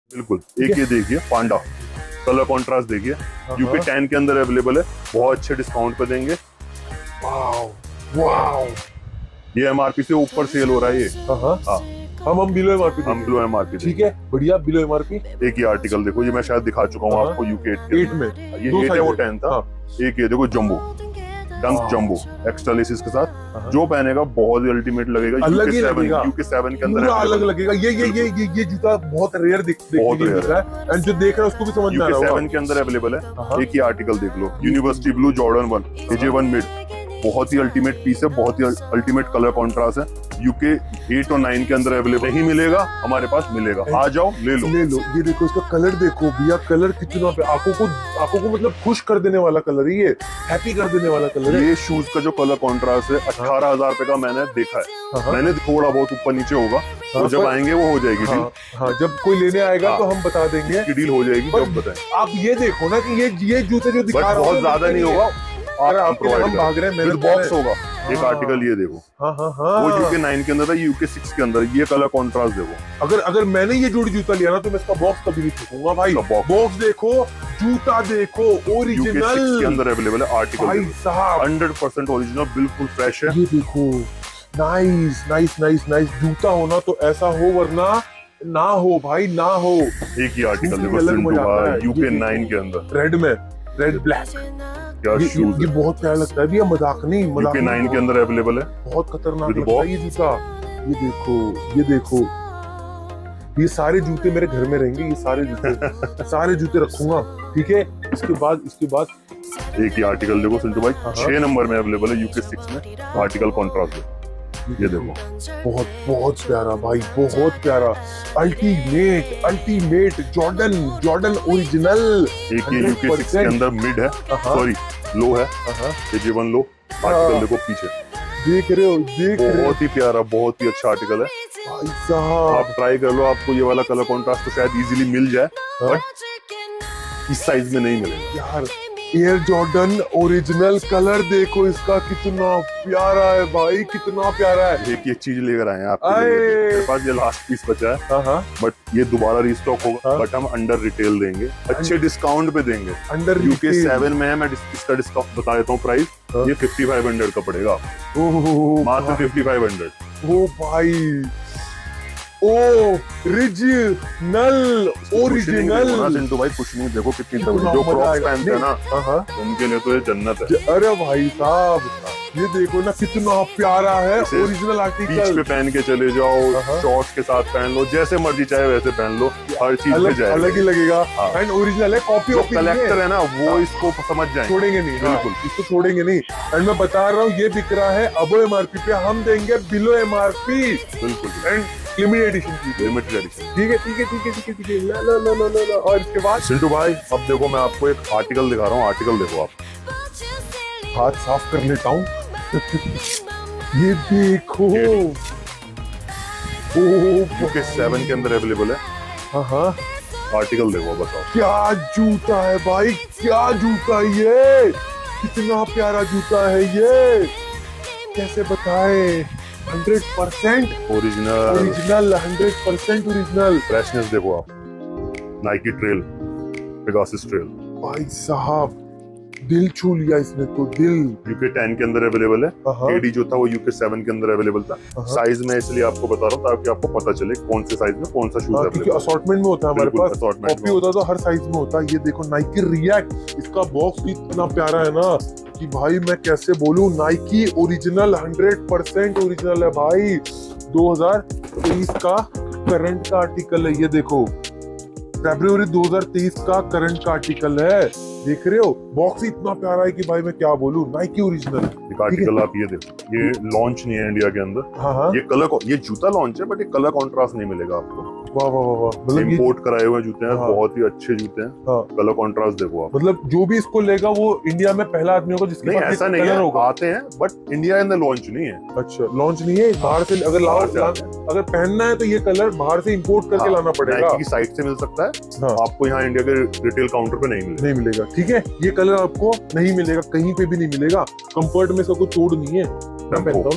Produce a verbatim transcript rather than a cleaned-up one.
बिल्कुल। एक ये देखिए पांडा कलर कॉन्ट्रास्ट देखिए, यूके टेन के अंदर अवेलेबल है, बहुत अच्छे डिस्काउंट पे देंगे। वाओ वाओ, ये एमआरपी से ऊपर सेल हो रहा है ये। हाँ हम हम बिलो एमआरपी हम बिलो एमआरपी ठीक है, बढ़िया बिलो एमआरपी। एक ये आर्टिकल देखो, ये मैं शायद दिखा चुका हूँ आपको यूके एट में, ये एट है वो टेन था। एक ये देखो जंबो डंक जंबो एक्स्ट्रा लेसिस के साथ, जो पहनेगा बहुत ही अल्टीमेट लगेगा। अलग ही लगेगा, यूके सेवन के अंदर अलग लगेगा। ये ये ये ये ये जूता बहुत रेयर दिखने को मिलता है, एंड जो देख रहा है उसको भी समझ में आ रहा है। सेवन के अंदर अवेलेबल है। एक ही आर्टिकल देख लो, university blue Jordan one AJ one mid, बहुत ही अल्टीमेट पीस है, बहुत ही अल्टीमेट कलर कॉन्ट्रास्ट है। यूके एट और नाइन के अंदर अवेलेबल नहीं मिलेगा, हमारे पास मिलेगा, आ जाओ ले लो ले लो। ये देखो इसका कलर देखो भैया, कलर कितना पे आंखों को आंखों को मतलब खुश कर देने वाला कलर है, ये हैप्पी कर देने वाला कलर है। ये शूज का जो कलर कॉन्ट्रास्ट है अठारह हजार रुपए का मैंने देखा है। मैंने थोड़ा बहुत ऊपर नीचे होगा, तो जब आएंगे वो हो जाएगी डील। हाँ जब कोई लेने आएगा तो हम बता देंगे कि डील हो जाएगी, जब बताएं। आप ये देखो ना कि ये ये जूते जो दिखा रहा हूं बहुत ज्यादा नहीं होगा, अरे आपके हम भाग रहे हैं, मेरे बॉक्स होगा। एक आर्टिकल ये देखो, हाँ हाँ हाँ वो यूके नाइन के अंदर था, यूके सिक्स के अंदर, ये कलर कॉन्ट्रास्ट देखो। अगर अगर मैंने ये जोड़ी जूता लिया ना तो मैं इसका बॉक्स कभी नहीं फेंकूंगा भाई। बॉक्स देखो, जूता देखो, ओरिजिनल के अंदर अवेलेबल है आर्टिकल भाई साहब, हंड्रेड परसेंट ओरिजिनल, बिल्कुल फ्रेश है। ये देखो, नाइस नाइस नाइस नाइस जूता होना तो ऐसा हो, वरना ना हो भाई ना हो। एक ही आर्टिकल देखो यूके नाइन के अंदर, रेड में, रेड ब्लैक, क्या ये, शूज ये बहुत प्यारा लगता है भैया, मजाक नहीं, मजाक यूके नाइन के अंदर अवेलेबल है, बहुत खतरनाक लगता है ये जूता। ये देखो, ये देखो, ये सारे जूते मेरे घर में रहेंगे, ये सारे जूते सारे जूते रखूंगा, ठीक है। इसके बाद इसके बाद एक ही आर्टिकल देखो सिंटू भाई, छह नंबर में अवेलेबल है यूके सिक्स में, आर्टिकल कॉन्ट्रास्ट। ये देखो, बहुत बहुत प्यारा भाई, बहुत प्यारा, ultimate ultimate Jordan Jordan original. एक ये यूके सिक्स के अंदर मिड है, सॉरी लो है, एजे वन लो। आर्टिकल देखो पीछे, देख रहे हो, देख रहे हो, बहुत ही प्यारा, बहुत ही अच्छा आर्टिकल है भाई साहब। आप ट्राई कर लो, आपको ये वाला कलर कॉन्ट्रास्ट तो शायद इजीली मिल जाए, बट इस साइज में नहीं मिलेगा यार। एयर जॉर्डन ओरिजिनल कलर देखो इसका, कितना प्यारा है भाई, कितना प्यारा है। एक ये चीज लेकर आए हैं आपके लिए, मेरे पास ये लास्ट पीस बचा है, बट ये दोबारा रिस्टॉक होगा, बट हम अंडर रिटेल देंगे, अच्छे डिस्काउंट पे देंगे। अंडर यूके सेवन में है, मैं इसका डिस्काउंट बता देता हूँ प्राइस, ये फिफ्टी फाइव हंड्रेड का पड़ेगा, मात्र फिफ्टी फाइव हंड्रेड। ओ भाई, ओ रिजिनल ओरिजिनल सिंटू भाई कुछ नहीं, देखो कितनी जो क्रॉक्स पहनते हैं ना उनके लिए तो ये जन्नत है। अरे भाई साहब ये देखो ना, कितना प्यारा है ओरिजिनल आर्टिकल। बीच पे पहन के चले जाओ, शॉर्ट्स के साथ पहन लो, जैसे मर्जी चाहे वैसे पहन लो, हर चीज पे जाएगा, अलग ही लगेगा। एंड ओरिजिनल है, कॉपी जो कलेक्टर है ना वो इसको समझ जाए, छोड़ेंगे नहीं, बिल्कुल इसको छोड़ेंगे नहीं। एंड मैं बता रहा हूँ ये बिक रहा है अबो एमआरपी पे, हम देंगे बिलो एमआरपी, बिल्कुल। एंड लिमिटेड एडिशन की, लिमिटेड एडिशन, ठीक है ठीक है ठीक है ठीक है ठीक है। ला ला ला ला ला। और इसके बाद सिंटू भाई अब देखो, मैं आपको एक आर्टिकल दिखा रहा हूँ, आर्टिकल देखो आप, हाथ साफ कर लेता हूँ। ये देखो, यूके सेवन के अंदर अवेलेबल है, हाँ हाँ। आर्टिकल देखो बस आप, क्या जूता है भाई, क्या जूता है ये, कितना प्यारा जूता है ये, कैसे बताए। Hundred percent original original hundred percent original. Freshness देखो आप, नाइकी ट्रेल, पेगासस ट्रेल, भाई साहब दिल छू लिया इसने तो, दिल। यूके टेन के अंदर अवेलेबल है, एडी जो था वो यूके सेवन के अंदर अवेलेबल था। साइज में इसलिए आपको बता रहा हूँ ताकि आपको पता चले कौन से साइज में कौन सा शूज है, क्योंकि असॉर्टमेंट में होता है हमारे पास, कॉपी होता तो हर साइज में होता है। ये देखो नाइकी रिएक्ट, इसका बॉक्स भी इतना प्यारा है ना कि भाई मैं कैसे बोलूं। Nike original hundred percent original है भाई, दो हजार तेईस का करंट का आर्टिकल है। ये देखो फरवरी दो हजार तेईस का करंट का आर्टिकल है, देख रहे हो। बॉक्स ही इतना प्यारा है कि भाई मैं क्या बोलूं, नाइकी ओरिजिनल। एक आर्टिकल आप ये देखो, ये लॉन्च नहीं है इंडिया के अंदर, हाँ हाँ। ये कलर, ये जूता लॉन्च है बट ये कलर कॉन्ट्रास्ट नहीं मिलेगा आपको। वाह वाह वाह, मतलब इंपोर्ट कराए हुए जूते हैं, हाँ। बहुत ही अच्छे जूते हैं, हाँ। कलर कॉन्ट्रास्ट देखो आप, मतलब जो भी इसको लेगा वो इंडिया में पहला आदमी होगा जिसके नहीं, पास ऐसा नहीं है, आते हैं बट इंडिया अंदर लॉन्च नहीं है। अच्छा लॉन्च नहीं है, बाहर से अगर लाओ, अगर पहनना है तो ये कलर बाहर से इंपोर्ट करके लाना पड़ेगा, नाइकी की साइट से मिल सकता है, आपको यहाँ इंडिया के रिटेल काउंटर पे नहीं मिलेगा, नहीं मिलेगा, ठीक है। ये कलर आपको नहीं मिलेगा, कहीं पे भी नहीं मिलेगा, कंफर्ट में इसका कोई तोड़ नहीं है। मैं पहनता हूँ।